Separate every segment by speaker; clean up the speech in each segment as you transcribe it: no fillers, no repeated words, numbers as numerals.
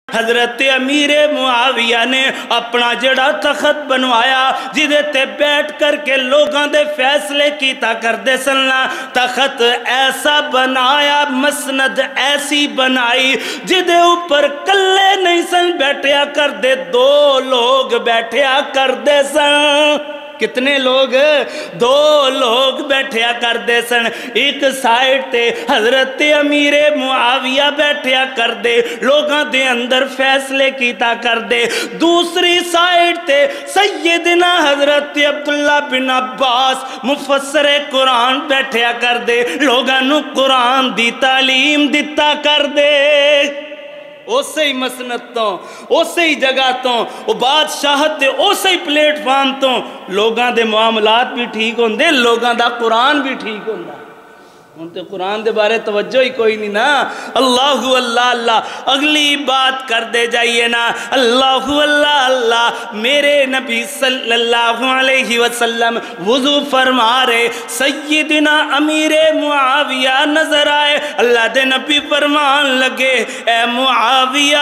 Speaker 1: حضرت امیر معاویہ نے اپنا جڑا تخت بنوایا جدے تے بیٹھ کر کے لوگاں دے فیصلے کیتا کر دے سننا، تخت ایسا بنایا، مسند ایسی بنائی جدے اوپر کلے نہیں سن بیٹھیا کر دے، دو لوگ بیٹھیا کر دے سن۔ کتنے لوگ؟ دو لوگ بیٹھیا کر دے سن۔ ایک سائیڈ تے حضرت امیر معاویہ بیٹھیا کر دے، لوگاں دے اندر فیصلے کیتا کر دے۔ دوسری سائیڈ تے سیدنا حضرت عبداللہ بن عباس مفسر قرآن بیٹھیا کر دے، لوگاں نو قرآن دی تعلیم دیتا کر دے۔ اسی ہی مسند تو، اسی ہی جگہ تو، وہ بادشاہت دے اسی پلیٹ فارم تو لوگاں دے معاملات بھی ٹھیک ہوندے، لوگاں دا قرآن بھی ٹھیک ہوندا۔ ان تے قرآن دے بارے توجہ ہی کوئی نہیں نا۔ اللہ اللہ اللہ، اگلی بات کر دے جائیے نا، اللہ اللہ اللہ۔ میرے نبی صلی اللہ علیہ وسلم وضو فرما رہے، سیدنا امیر معاویہ نظر آئے، اللہ دے نبی فرمان لگے، اے معاویہ،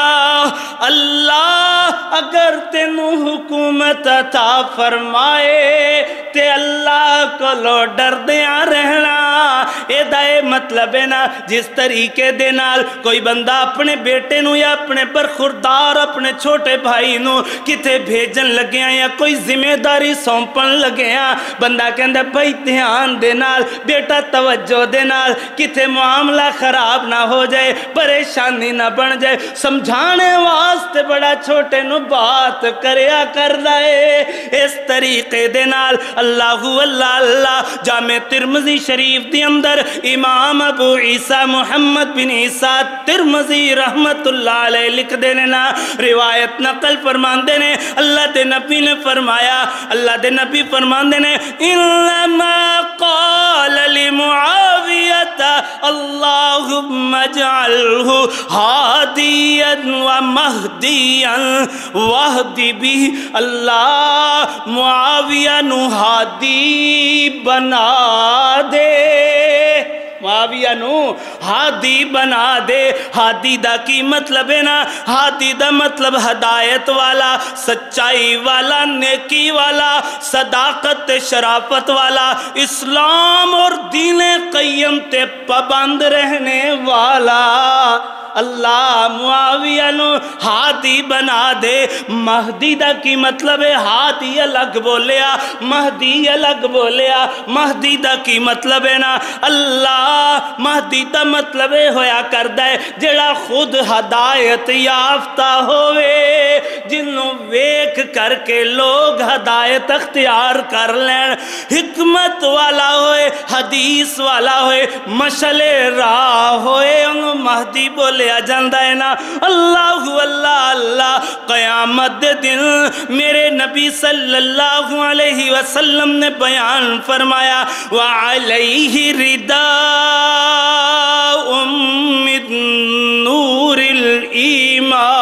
Speaker 1: اللہ اگر تینوں حکومت عطا فرمائے تے اللہ کو لو ڈر دیاں رہنا۔ دائے مطلب ہے نا، جس طریقے دے نال کوئی بندہ اپنے بیٹے نو یا اپنے برخوردار اپنے چھوٹے بھائی نو کتے بھیجن لگیا یا کوئی ذمہ داری سونپن لگیا، بندہ کہندہ بھائی دھیان دے نال، بیٹا توجہ دے نال، کتے معاملہ خراب نہ ہو جائے، پریشانی نہ بن جائے، سمجھانے واسطے بڑا چھوٹے نو بات کریا کر رہے۔ اس طریقے دے نال اللہ اللہ اللہ، جامع ترمذی شریف دی اندر امام ابو عیسیٰ محمد بن عیسیٰ ترمذی رحمت اللہ علیہ لکھ دینے نا، روایت نقل فرمان دینے، اللہ دے نبی نے فرمایا، اللہ دے نبی فرمان دینے، انما قال لمعاویت اللہم اجعلہ ہادیا ومہدیا وہدی بھی، اللہ معاویہ نو ہادی بنا دے، معاویہ نو ہادی بنا دے۔ ہادی دا کی مطلب ہے نا، ہادی دا مطلب ہدایت والا، سچائی والا، نیکی والا، صداقت شرافت والا، اسلام اور دین قیم تے پابند رہنے والا۔ اللہ معاویہ نو ہادی بنا دے۔ مہدی دا کی مطلب ہے، ہادی الگ بولیا، مہدی الگ بولیا۔ مہدی دا کی مطلب ہے نا، اللہ مہدی دا مطلب ہے ہویا کردہ ہے جڑا خود ہدایت یافتہ ہوئے، جنہوں ویک کر کے لوگ ہدایت اختیار کر لین، حکمت والا ہوئے، حدیث والا ہوئے، مشعل راہ ہوئے، انہوں مہدی بولے جاندہ ہے نا۔ اللہ اللہ اللہ، قیامت دن میرے نبی صلی اللہ علیہ وسلم نے بیان فرمایا، وعلیہ رداء من نور الایمان،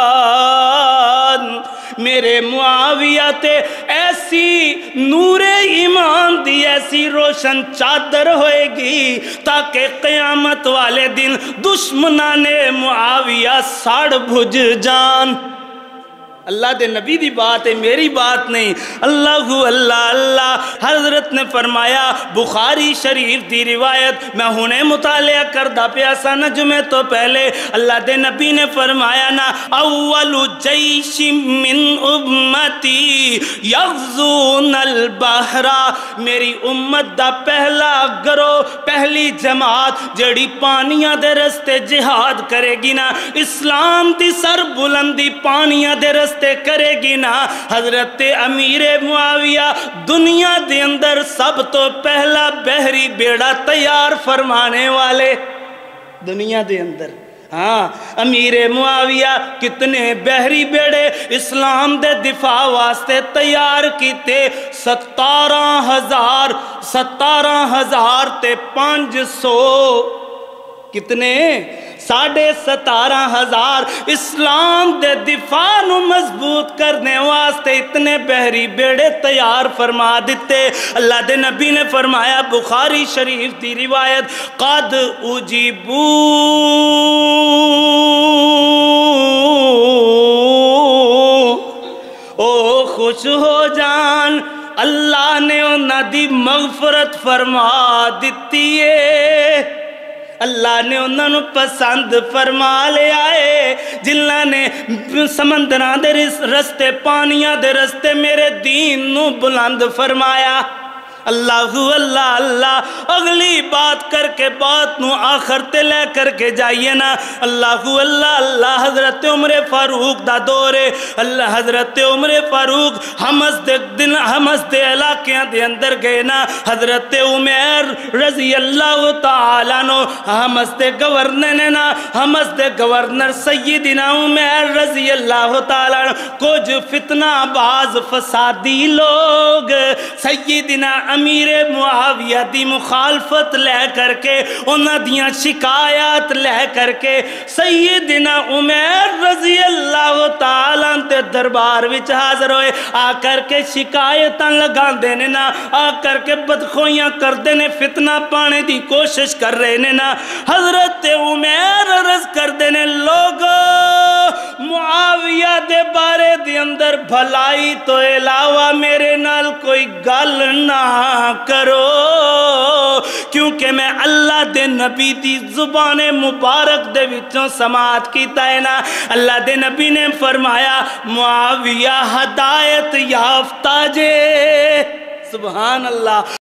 Speaker 1: میرے معاویہ تے ایسی نور ایمان دی ایسی روشن چادر ہوئے گی تاکہ قیامت والے دن دشمنان معاویہ ساڑ بھج جان۔ اللہ دے نبی دی بات ہے، میری بات نہیں۔ اللہ اللہ اللہ، حضرت نے فرمایا، بخاری شریف دی روایت میں ہنے مطالعہ کردہ پیاسا نجمے تو پہلے اللہ دے نبی نے فرمایا نا، اول جیش من امتی یغزون البحر، میری امت دا پہلا گروہ، پہلی جماعت جڑی پانیاں دے رستے جہاد کرے گی نا، اسلام دی سر بلندی پانیاں دے رستے کرے گی نا، حضرت امیر معاویہ دنیا دے اندر سب تو پہلا بحری بیڑا تیار فرمانے والے، دنیا دے اندر۔ ہاں، امیر معاویہ کتنے بحری بیڑے اسلام دے دفاع واسطے تیار کیتے، 17,000 تے 500، کتنے؟ 17,500 اسلام دے دفاع نو مضبوط کرنے واسطے اتنے بحری بیڑے تیار فرما دیتے۔ اللہ دے نبی نے فرمایا، بخاری شریف دی روایت، قد اجیبو خوش ہو جان اللہ نے انہاں دی مغفرت فرما دیتی ہے اللہ نے انہاں نو پسند فرما لیا ہے جنہاں نے سمندراں دے رستے پانیاں دے رستے میرے دین نو بلند فرمایا اللہ اللہ اللہ اگلی بات کر کے بات نو آخر تے لے کر کے جائیے نا اللہ اللہ اللہ حضرت عمر فاروق دا دورے اللہ حضرت عمر فاروق حمس دے علاقیاں دے اندر گئے نا حضرت عمر رضی اللہ تعالیٰ نو حمس دے گورنر نے نا حمس دے گورنر سیدنا عمر رضی اللہ تعالیٰ کچھ فتنہ باز فسادی لوگ سیدنا امیر معاویہ دی مخالفت لے کر کے انہاں دیاں شکایات لے کر کے سیدنا عمر رضی اللہ تعالیٰ تے دربار وچ حاضر ہوئے آ کر کے شکایتاں لگان دینے نا آ کر کے بدخویاں کر دینے فتنہ پانے دی کوشش کر رہے نے نا حضرت عمر عرض کر دینے لوگو معاویہ دے بارے دی اندر بھلائی تو علاوہ میرے نال کوئی گل نہ کرو کیونکہ میں اللہ دے نبی دی زبان مبارک دے وچوں سماعت کیتا ہے نا اللہ دے نبی نے فرمایا معاویہ ہدایت یافتہ جے سبحان اللہ